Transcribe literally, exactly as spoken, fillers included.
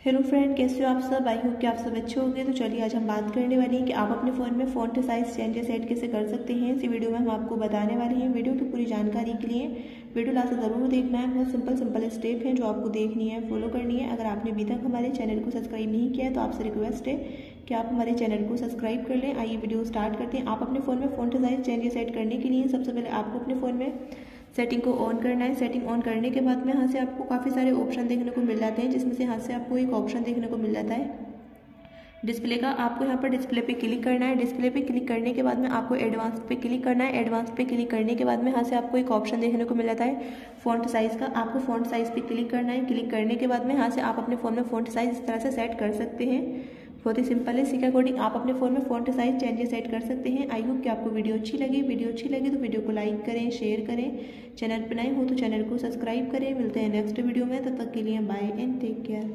Hello friend, कैसे हो आप सब। आई होप कि आप सब अच्छे होंगे। तो चलिए आज हम बात करने वाले हैं कि आप अपने फ़ोन में फ़ॉन्ट साइज़ चेंजेस ऐड कैसे कर सकते हैं। इसी वीडियो में हम आपको बताने वाले हैं। वीडियो की पूरी जानकारी के लिए वीडियो लास्ट तक ज़रूर देखना है। बहुत सिंपल सिंपल स्टेप हैं जो आपको देखनी है, फॉलो करनी है। अगर आपने अभी तक हमारे चैनल को सब्सक्राइब नहीं किया है तो आपसे रिक्वेस्ट है कि आप हमारे चैनल को सब्सक्राइब कर लें। आइए वीडियो स्टार्ट करते हैं। आप अपने फ़ोन में फ़ॉन्ट साइज़ चेंजेस ऐड करने के लिए सबसे पहले आपको अपने फ़ोन में सेटिंग को ऑन करना है। सेटिंग ऑन करने के बाद में यहाँ से आपको काफ़ी सारे ऑप्शन देखने को मिल जाते हैं, जिसमें से यहाँ से आपको एक ऑप्शन देखने को मिल जाता है डिस्प्ले का। आपको यहाँ पर डिस्प्ले पे क्लिक करना है। डिस्प्ले पे क्लिक करने के बाद में आपको एडवांस पे क्लिक करना है। एडवांस पे क्लिक करने के बाद में यहाँ से आपको एक ऑप्शन देखने को मिल जाता है फ़ॉन्ट साइज़ का। आपको फ़ॉन्ट साइज़ पे क्लिक करना है। क्लिक करने के बाद में यहाँ से आप अपने फ़ोन में फ़ॉन्ट साइज़ इस तरह से सेट कर सकते हैं। बहुत ही सिंपल है। इसी के अकॉर्डिंग आप अपने फ़ोन में फ़ॉन्ट साइज़ चेंजेस ऐड कर सकते हैं। आई होप कि आपको वीडियो अच्छी लगी। वीडियो अच्छी लगी तो वीडियो को लाइक करें, शेयर करें। चैनल पर नए हो तो चैनल को सब्सक्राइब करें। मिलते हैं नेक्स्ट वीडियो में, तब तक के लिए बाय एंड टेक केयर।